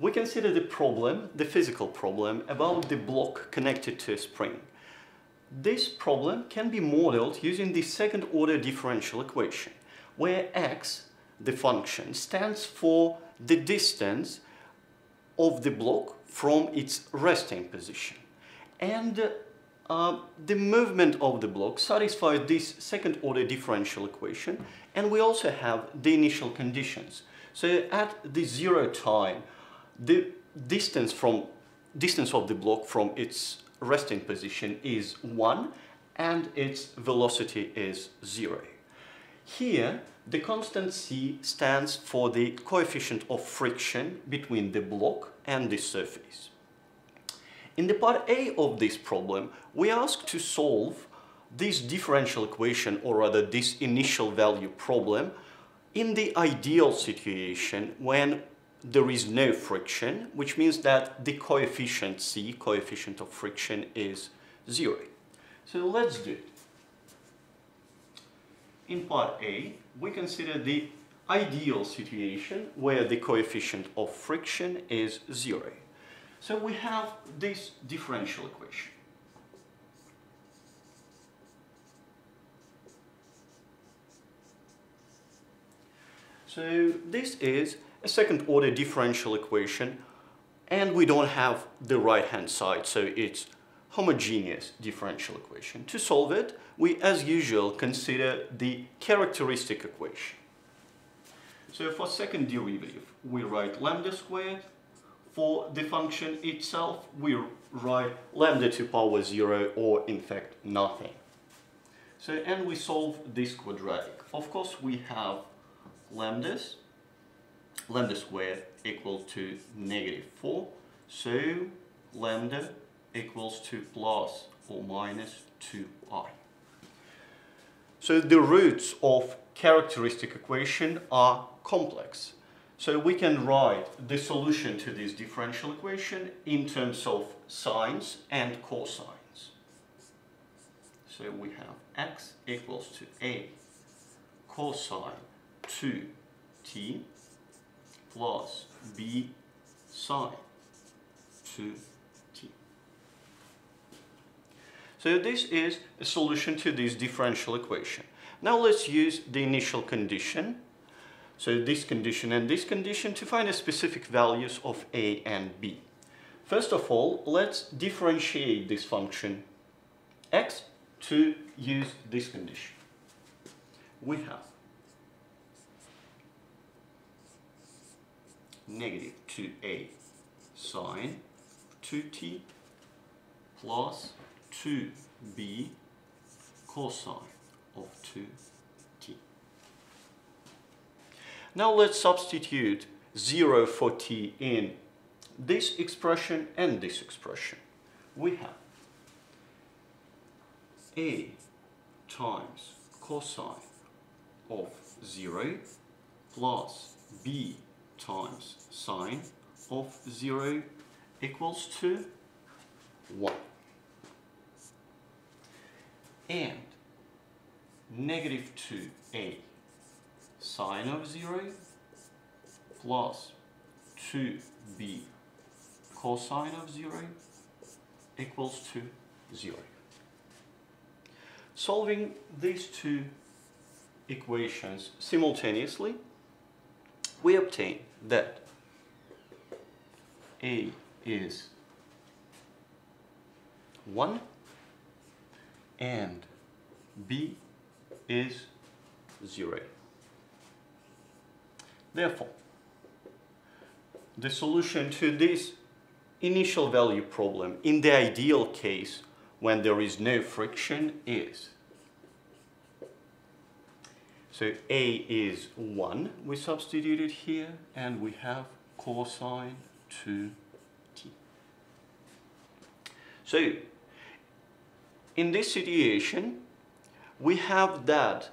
we consider the problem, the physical problem, about the block connected to a spring. This problem can be modeled using the second-order differential equation, where x, the function, stands for the distance of the block from its resting position. And the movement of the block satisfies this second-order differential equation, and we also have the initial conditions. So at the zero time, the distance of the block from its resting position is 1 and its velocity is 0. Here, the constant c stands for the coefficient of friction between the block and the surface. In the part A of this problem, we ask to solve this differential equation, or rather this initial value problem, in the ideal situation when there is no friction, which means that the coefficient c, coefficient of friction, is 0. So let's do it. In part A, we consider the ideal situation where the coefficient of friction is 0. So we have this differential equation. So this is a second-order differential equation, and we don't have the right-hand side, so it's homogeneous differential equation. To solve it, we, as usual, consider the characteristic equation. So for second derivative, we write lambda squared. For the function itself, we write lambda to power 0, or in fact nothing. So, and we solve this quadratic. Of course, we have lambda squared equal to -4, so lambda equals to plus or minus 2i. So the roots of characteristic equation are complex. So we can write the solution to this differential equation in terms of sines and cosines. So we have x equals to a cosine 2t plus b sine 2t. So this is a solution to this differential equation. Now let's use the initial condition. So this condition and this condition to find the specific values of a and b. First of all, let's differentiate this function x to use this condition. We have negative 2a sine 2t plus 2b cosine of 2t. Now let's substitute 0 for t in this expression and this expression. We have a times cosine of 0 plus b times sine of 0 equals to 1. And negative 2a sine of 0 plus 2b cosine of 0 equals to 0. Solving these two equations simultaneously, we obtain that a is 1 and b is 0. Therefore, the solution to this initial value problem in the ideal case when there is no friction is, so a is 1, we substituted here, and we have cosine 2t. So, in this situation, we have that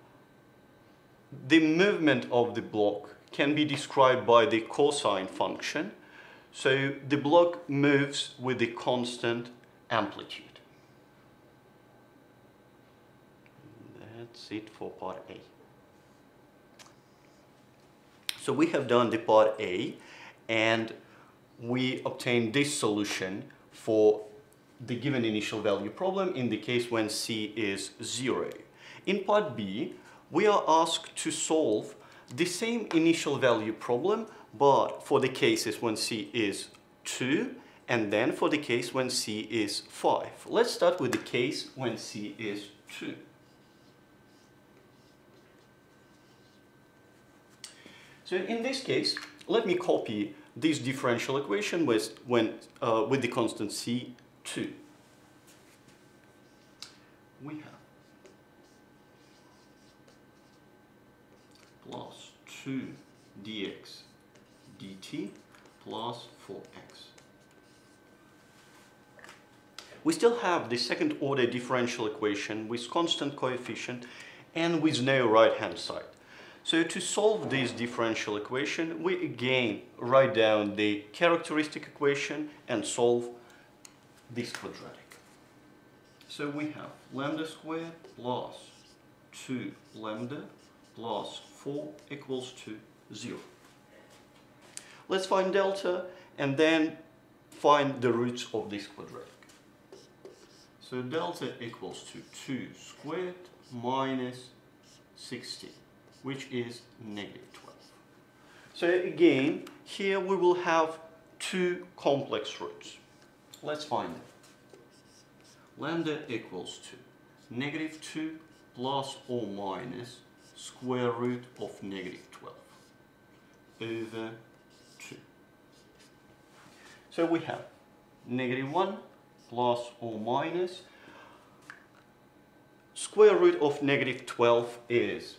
the movement of the block can be described by the cosine function. So the block moves with a constant amplitude. That's it for part A. So we have done the part A, and we obtain this solution for the given initial value problem in the case when C is 0. In part B, we are asked to solve the same initial value problem, but for the cases when C is 2 and then for the case when C is 5. Let's start with the case when C is 2. So in this case, let me copy this differential equation with the constant C2. We have plus 2 dx dt plus 4x. We still have the second order differential equation with constant coefficient and with no right hand side. So to solve this differential equation, we again write down the characteristic equation and solve this quadratic. So we have lambda squared plus 2 lambda plus 4 equals to 0. Let's find delta and then find the roots of this quadratic. So delta equals to 2 squared minus 16, which is negative 12. So again, here we will have two complex roots. Let's find them. Lambda equals to negative 2 plus or minus square root of negative 12 over 2. So we have negative 1 plus or minus square root of negative 12 is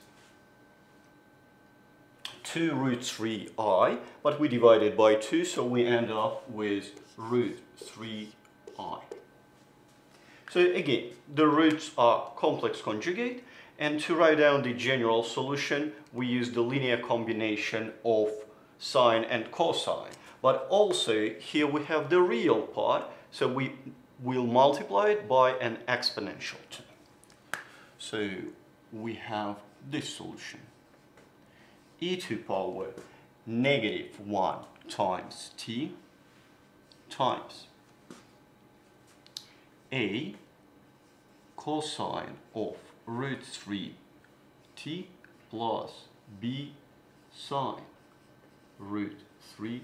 2 root 3i, but we divided by 2, so we end up with root 3i. So again, the roots are complex conjugate, and to write down the general solution, we use the linear combination of sine and cosine. But also, here we have the real part, so we will multiply it by an exponential term. So we have this solution. E to power negative 1 times t times a cosine of root 3t plus b sine root 3t.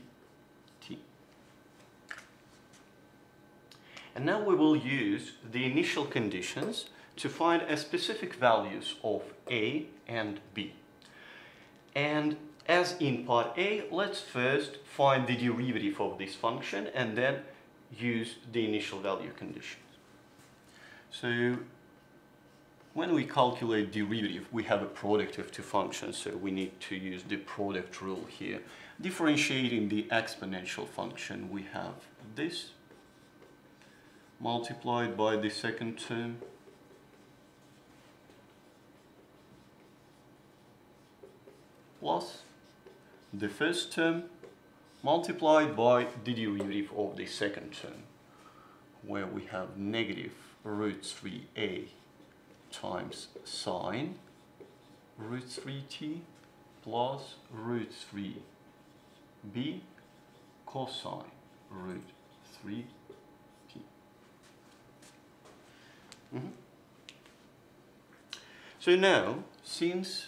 And now we will use the initial conditions to find a specific values of a and b. And as in part A, let's first find the derivative of this function and then use the initial value conditions. So when we calculate derivative, we have a product of two functions, so we need to use the product rule here. Differentiating the exponential function, we have this multiplied by the second term plus the first term multiplied by the derivative of the second term, where we have negative root 3a times sine root 3t plus root 3b cosine root 3t. So now, since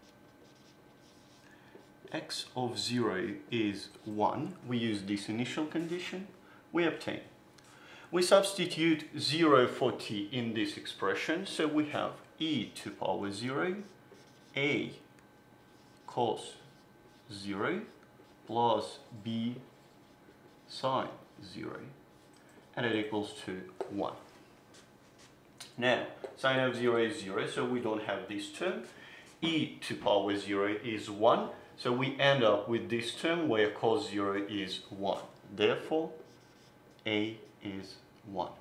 x of 0 is 1, we use this initial condition, we obtain. We substitute 0 for t in this expression, so we have e to power 0, a cos 0 plus b sine 0, and it equals to 1. Now, sine of 0 is 0, so we don't have this term. E to power 0 is 1, so we end up with this term where cos 0 is 1. Therefore, A is 1.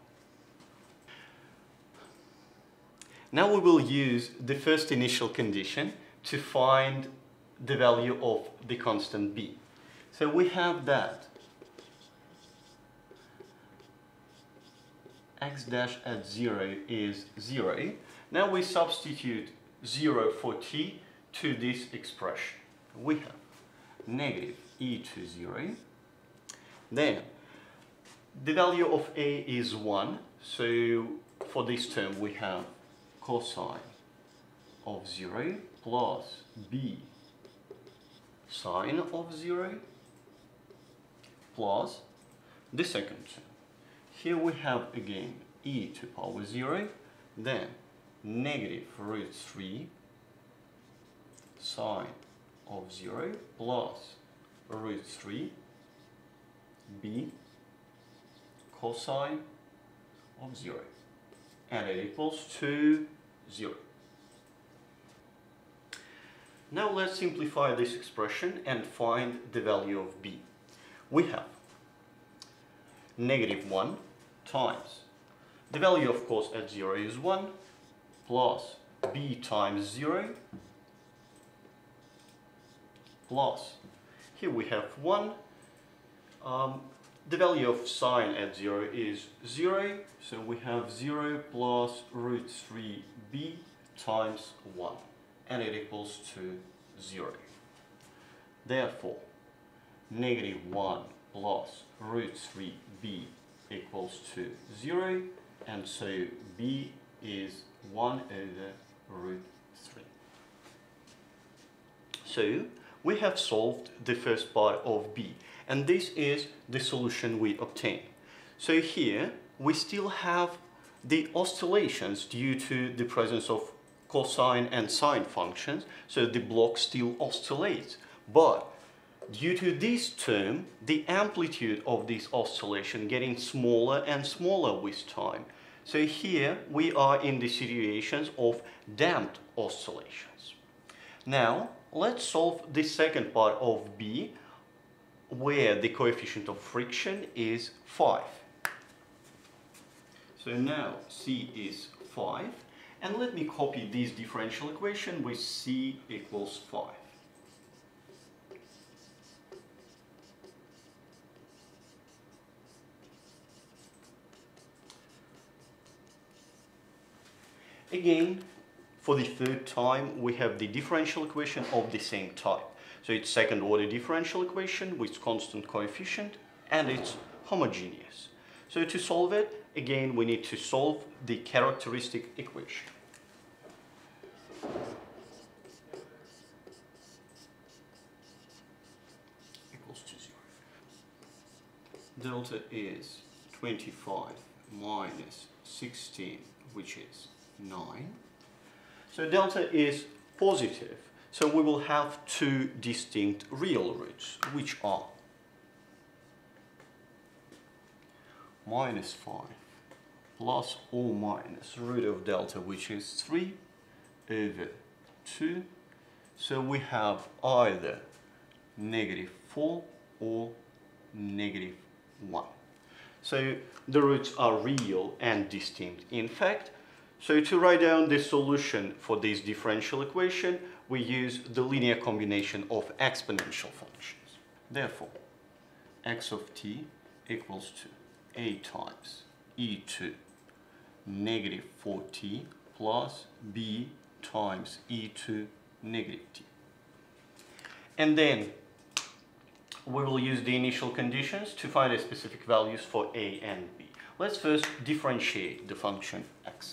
Now we will use the first initial condition to find the value of the constant B. So we have that x dash at 0 is 0. Now we substitute 0 for t to this expression. We have negative e to 0, Then the value of A is 1, so for this term we have cosine of 0 plus B sine of 0 plus the second term. Here we have again e to power 0, then negative root 3 sine of 0 plus root 3 b cosine of 0, and it equals to 0. Now let's simplify this expression and find the value of b. We have negative 1 times the value, of course, at 0 is 1, plus b times 0 plus, here we have 1, the value of sine at 0 is 0, so we have 0 plus root 3b times 1, and it equals to 0. Therefore, negative 1 plus root 3b equals to 0, and so b is 1 over root 3. So we have solved the first part of b, and this is the solution we obtain. So here we still have the oscillations due to the presence of cosine and sine functions, so the block still oscillates. But due to this term, the amplitude of this oscillation getting smaller and smaller with time. So here we are in the situations of damped oscillations. Now let's solve the second part of b, where the coefficient of friction is 5. So now c is 5, and let me copy this differential equation with c equals 5. Again, for the third time, we have the differential equation of the same type. So it's second order differential equation with constant coefficient, and it's homogeneous. So to solve it, again, we need to solve the characteristic equation. Equals to 0. Delta is 25 minus 16, which is 9. So delta is positive, so we will have two distinct real roots, which are minus 5 plus or minus root of delta, which is 3 over 2. So we have either negative 4 or negative 1. So the roots are real and distinct in fact. So to write down the solution for this differential equation, we use the linear combination of exponential functions. Therefore, x of t equals to a times e to negative 4t plus b times e to negative t. And then we will use the initial conditions to find the specific values for a and b. Let's first differentiate the function x.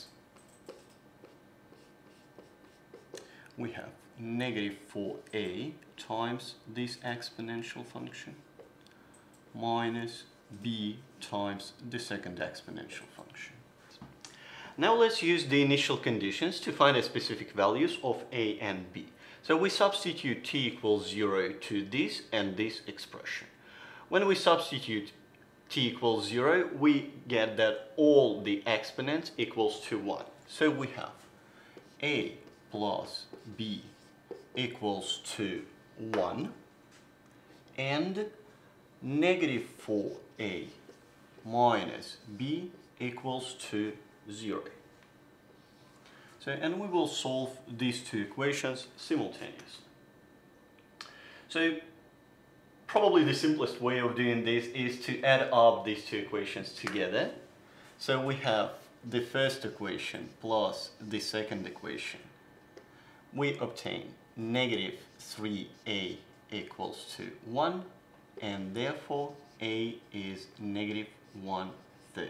We have negative 4a times this exponential function minus b times the second exponential function. Now let's use the initial conditions to find the specific values of a and b. So we substitute t equals 0 to this and this expression. When we substitute t equals 0, we get that all the exponents equals to 1. So we have a plus b equals to 1 and negative 4a minus b equals to 0. So, and we will solve these two equations simultaneously. So probably the simplest way of doing this is to add up these two equations together. So we have the first equation plus the second equation. We obtain negative 3a equals to 1, and therefore A is -1/3.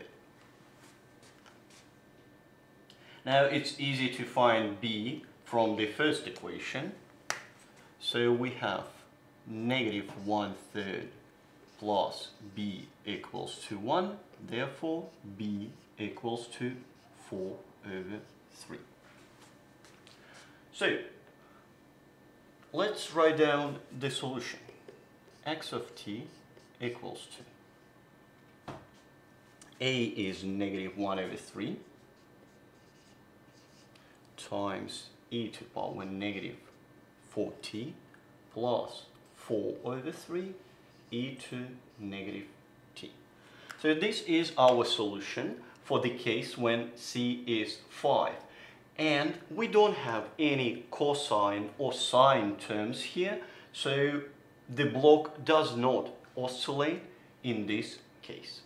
Now it's easy to find B from the first equation. So we have -1/3 plus B equals to 1. Therefore, B equals to 4/3. So, let's write down the solution. X of t equals to A is -1/3 times e to the power -4t plus 4/3 e to -t. So this is our solution for the case when c is 5. And we don't have any cosine or sine terms here, so the block does not oscillate in this case.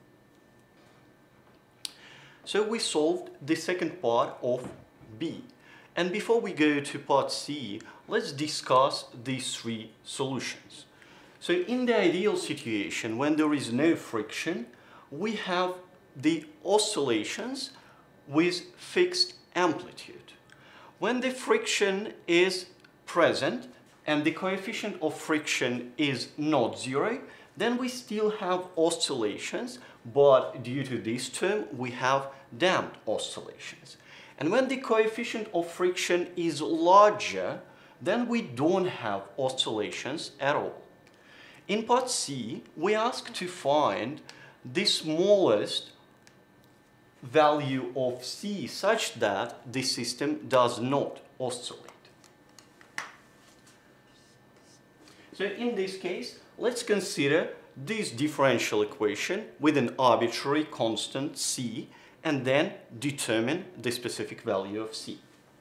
So we solved the second part of B. And before we go to part C, let's discuss these three solutions. So in the ideal situation, when there is no friction, we have the oscillations with fixed amplitude. When the friction is present and the coefficient of friction is not zero, then we still have oscillations, but due to this term, we have damped oscillations. And when the coefficient of friction is larger, then we don't have oscillations at all. In part C, we ask to find the smallest value of C such that the system does not oscillate. So in this case, let's consider this differential equation with an arbitrary constant C and then determine the specific value of C.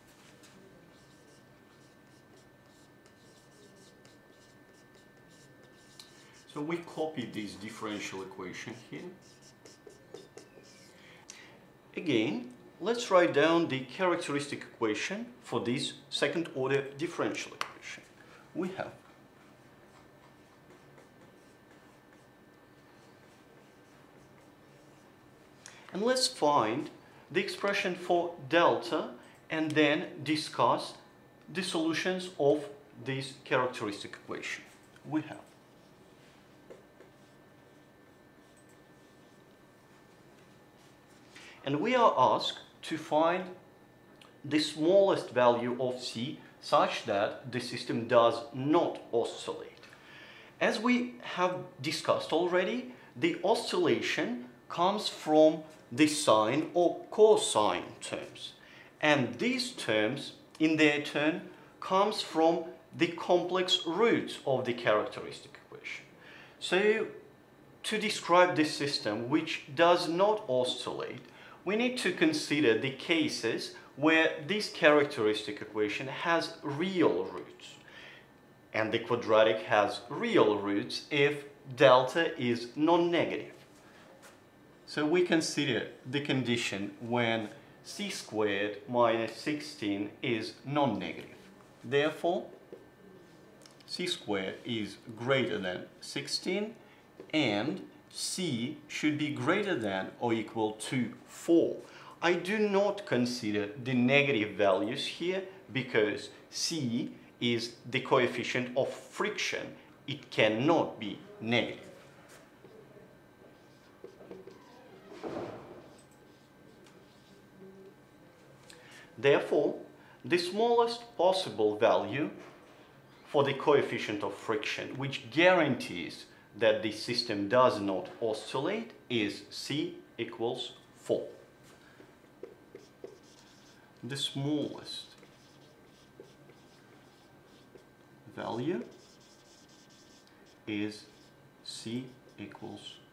So we copy this differential equation here. Again, let's write down the characteristic equation for this second order differential equation. We have and let's find the expression for delta and then discuss the solutions of this characteristic equation. We have and we are asked to find the smallest value of C such that the system does not oscillate. As we have discussed already, the oscillation comes from the sine or cosine terms. And these terms, in their turn, comes from the complex roots of the characteristic equation. So, to describe this system which does not oscillate, we need to consider the cases where this characteristic equation has real roots. And the quadratic has real roots if delta is non-negative. So we consider the condition when c squared minus 16 is non-negative. Therefore, c squared is greater than 16 and c should be greater than or equal to 4. I do not consider the negative values here because c is the coefficient of friction. It cannot be negative. Therefore, the smallest possible value for the coefficient of friction, which guarantees that the system does not oscillate, is C equals 4. The smallest value is C equals